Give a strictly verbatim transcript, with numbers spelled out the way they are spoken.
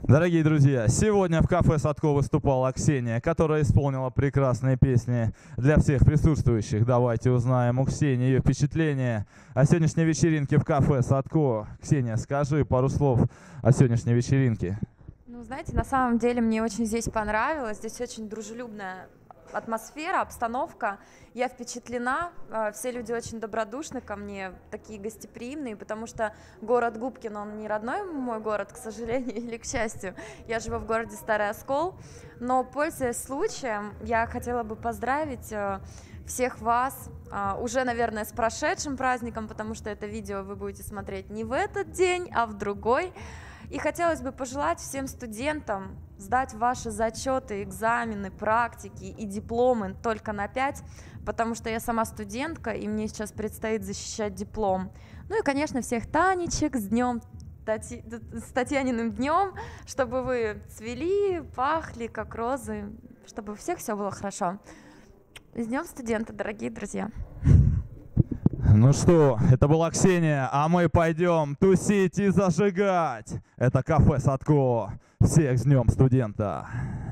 Дорогие друзья, сегодня в кафе Садко выступала Ксения, которая исполнила прекрасные песни для всех присутствующих. Давайте узнаем у Ксении ее впечатления о сегодняшней вечеринке в кафе Садко. Ксения, скажи пару слов о сегодняшней вечеринке. Ну, знаете, на самом деле мне очень здесь понравилось. Здесь очень дружелюбная атмосфера, обстановка. Я впечатлена, все люди очень добродушны ко мне, такие гостеприимные, потому что город Губкин, он не родной мой город, к сожалению, или к счастью. Я живу в городе Старый Оскол, но, пользуясь случаем, я хотела бы поздравить всех вас уже, наверное, с прошедшим праздником, потому что это видео вы будете смотреть не в этот день, а в другой. И хотелось бы пожелать всем студентам сдать ваши зачеты, экзамены, практики и дипломы только на пять, потому что я сама студентка, и мне сейчас предстоит защищать диплом. Ну и, конечно, всех Танечек с днем, Тати... с Татьяниным днем, чтобы вы цвели, пахли, как розы, чтобы у всех все было хорошо. С днем студента, дорогие друзья! Ну что, это была Ксения, а мы пойдем тусить и зажигать. Это кафе Садко. Всех с днем студента!